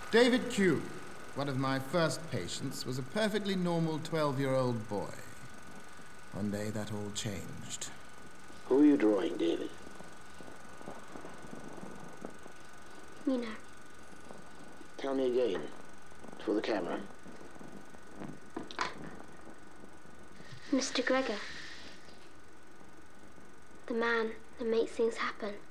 David Q, one of my first patients, was a perfectly normal 12-year-old boy. One day that all changed. Who are you drawing, David? Mina. Tell me again, for the camera. Mr. Gregor. The man that makes things happen.